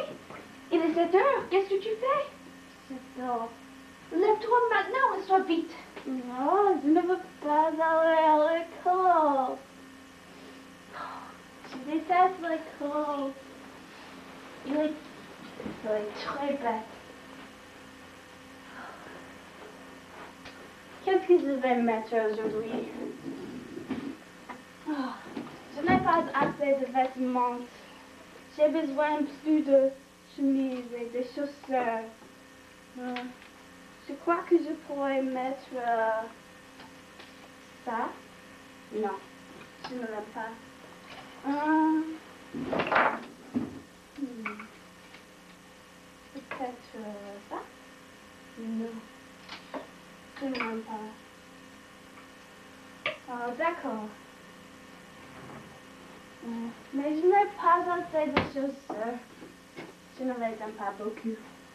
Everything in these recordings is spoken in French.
Il est 7 heures. Qu'est-ce que tu fais? Je dors. Lève-toi maintenant et sois vite. Non, je ne veux pas aller à l'école. Je déteste l'école. Il est très bête. Qu'est-ce que je vais mettre aujourd'hui? Oh, je n'ai pas assez de vêtements. J'ai besoin plus de chemises et de chaussures. Je crois que je pourrais mettre ça. Non, je ne l'aime pas. Peut-être ça? Non, je ne l'aime pas. Oh, d'accord. Mais je n'ai pas assez de chaussures. Je ne les aime pas beaucoup.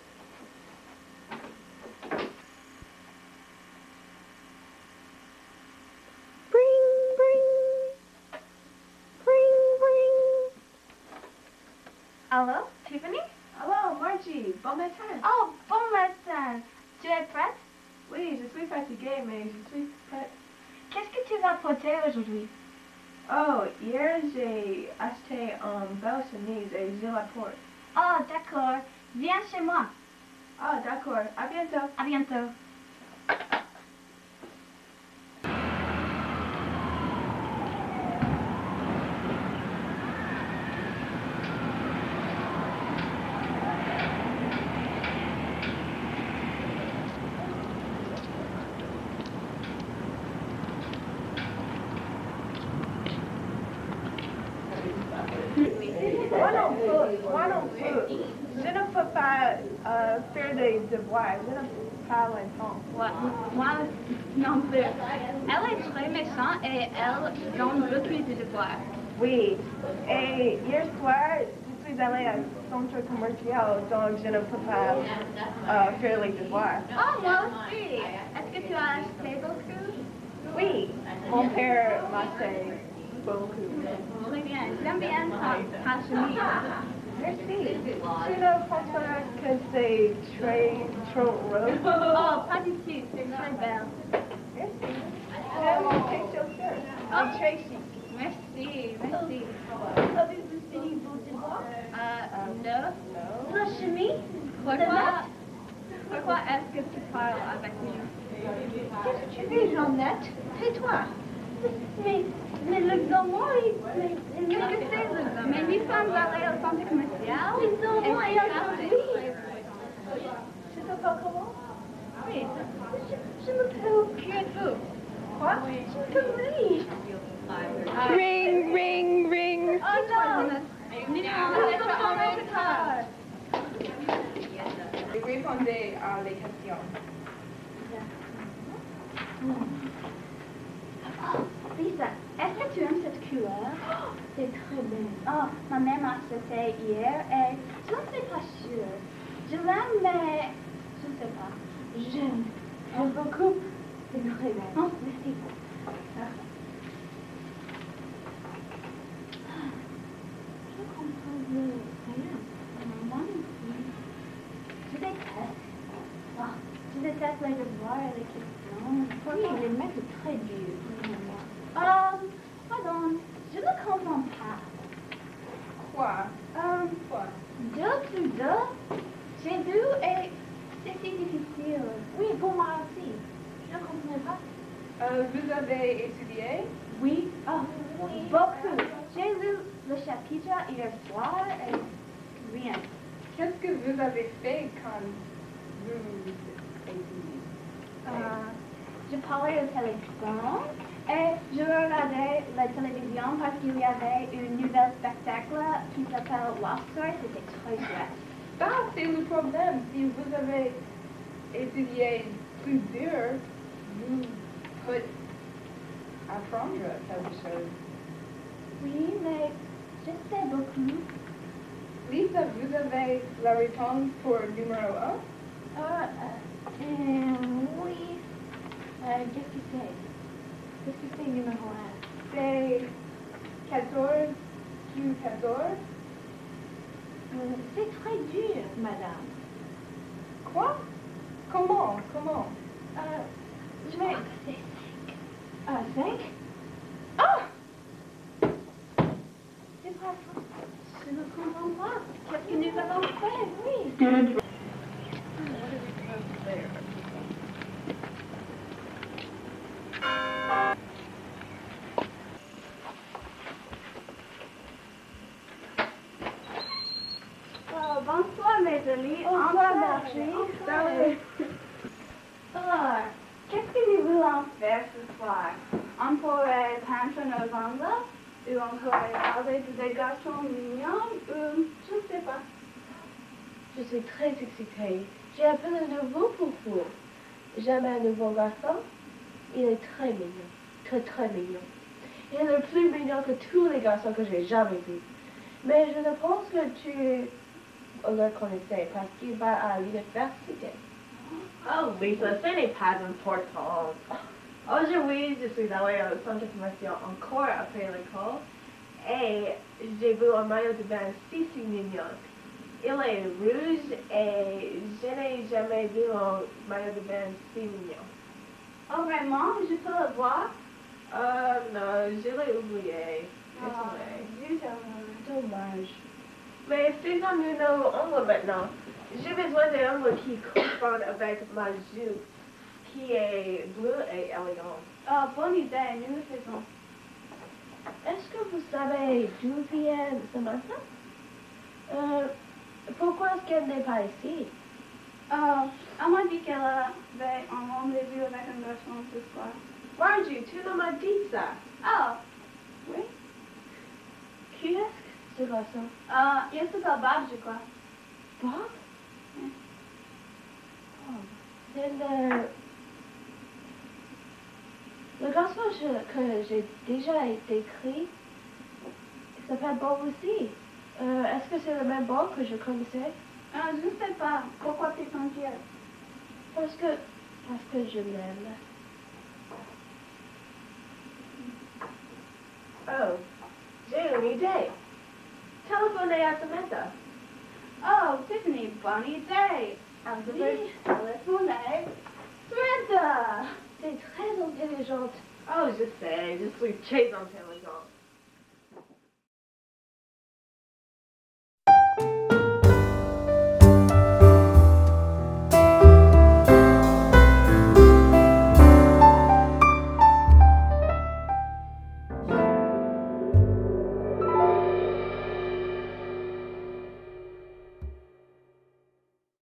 Allô, Tiffany? Allô, Margie, bon matin. Oh, bon matin. Tu es prête? Oui, je suis fatiguée, mais je suis prête. Qu'est-ce que tu vas porter aujourd'hui? Oh, hier j'ai acheté un belle chemise et je la porte. Oh, d'accord. Viens chez moi. Ah, d'accord. À bientôt. À bientôt. Moi non plus. Je ne peux pas faire des devoirs. Je ne peux pas le temps. Ouais, moi non plus. Elle est très méchante et elle donne beaucoup de devoirs. Oui. Et hier soir, je suis allée à centre commercial, donc je ne peux pas faire les devoirs. Oh, moi aussi. Est-ce que tu as acheté beaucoup? Oui. Mon père m'a acheté beaucoup. Très bien. J'aime bien ta chemise. Merci. Tu ne penses pas que c'est trop rose? Oh, pas du tout. C'est très belle. Merci. J'aime tes chaussures. Oh. Très chic. Merci, merci. Avez-vous fini vos devoirs? Non. La chemise? Pourquoi est-ce que tu parles avec nous? Qu'est-ce que tu fais, Jeannette? Tais-toi. Mais l'examen, Qu'est-ce que c'est l'examen? Mais nous sommes allés au centre commercial. L'examen est aujourd'hui. Tu t'appelles comment? Oui. Je m'appelle... Qui êtes-vous? Quoi? Je m'appelle... Ring, ring, ring. Oh non! Nous sommes en retard. Répondez à les questions. Lisa, est-ce que tu aimes cette couleur? C'est très belle. Oh, ma mère m'a acheté hier et je ne suis pas sûre. Je l'aime, mais je ne sais pas. J'aime beaucoup. C'est très belle. Oh, merci. Je comprends rien. Moi non plus. Je déteste. Oh, je déteste les devoirs et les questions. Oui, les maths sont très dures. Pardon, je ne comprends pas. Quoi? Quoi? 2 plus 2, j'ai vu et c'est si difficile. Oui, pour moi aussi. Je ne comprenais pas. Vous avez étudié? Oui, oui, beaucoup. J'ai lu le chapitre hier soir et rien. Qu'est-ce que vous avez fait quand vous étudiez? Je parlais au téléphone et je regardais la télévision parce qu'il y avait un nouvel spectacle qui s'appelle Lobster. C'était très chouette. Ça, c'est le problème. Si vous avez étudié plus dur, vous pouvez apprendre quelque chose. Oui, mais je sais beaucoup. Lisa, vous avez la réponse pour numéro 1? Oui. Qu'est-ce que c'est? Qu'est-ce que c'est numéro 1? C'est 14 plus 14. C'est très dur, madame. Quoi? Comment? Je vais... C'est 5? Ah! C'est pas ça. Je ne comprends pas. Qu'est-ce que nous avons fait? Oui. Bonsoir, mes amis. Bonsoir, Margie. Salut. Alors, qu'est-ce que nous voulons faire ce soir? On pourrait peindre nos ongles, ou on pourrait parler de des garçons mignons, ou je ne sais pas. Je suis très excitée. J'ai appris un nouveau pour vous. J'aime un nouveau garçon. Il est très mignon. Très mignon. Il est le plus mignon que tous les garçons que j'ai jamais vus. Mais je ne pense que tu le connaissais parce qu'il va à l'université. Oh, Lisa, ce n'est pas important. Aujourd'hui, je suis allée au centre de formation encore après l'école et j'ai vu un maillot de bain si mignon. Il est rouge et je n'ai jamais vu un maillot de bain si mignon. Oh, vraiment? Je peux le voir? Non, je l'ai oublié. Désolée. Dommage. Mais faisons-nous nos ongles maintenant. J'ai besoin d'un ongle qui correspond avec ma jupe, qui est bleue et élégante. Oh, bonne idée, nous le faisons. Est-ce que vous savez d'où vient Samantha? Pourquoi est-ce qu'elle n'est pas ici? Elle m'a dit qu'elle avait un rendez-vous avec un garçon ce soir. Margie, tu ne m'as dit ça. Oh, oui? Qui est-ce ce garçon? Il s'appelle Bob, je crois. Bob? Oui. Oh. C'est le garçon que j'ai déjà décrit, il s'appelle Bob aussi. Est-ce que c'est le même Bob que je connaissais? Je ne sais pas. Pourquoi tu t'inquiètes? Parce que je l'aime. Oh, j'ai une idée. Téléphonez à Samantha. Oh, Tiffany, bonne idée. Elle devrait téléphoner. Samantha! C'est très intelligente. Oh, je sais, je suis très intelligente.